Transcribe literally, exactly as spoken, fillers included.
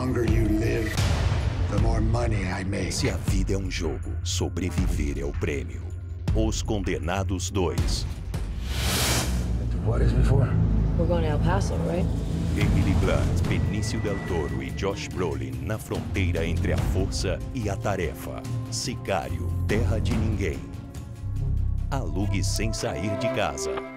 longer you live, the more money I make. Se a vida é um jogo, sobreviver é o prêmio. Os Condenados dois. What is before? We're going to El Paso, right? Emily Blunt, Benício Del Toro e Josh Brolin na fronteira entre a força e a tarefa. Sicário, Terra de Ninguém. Alugue sem sair de casa.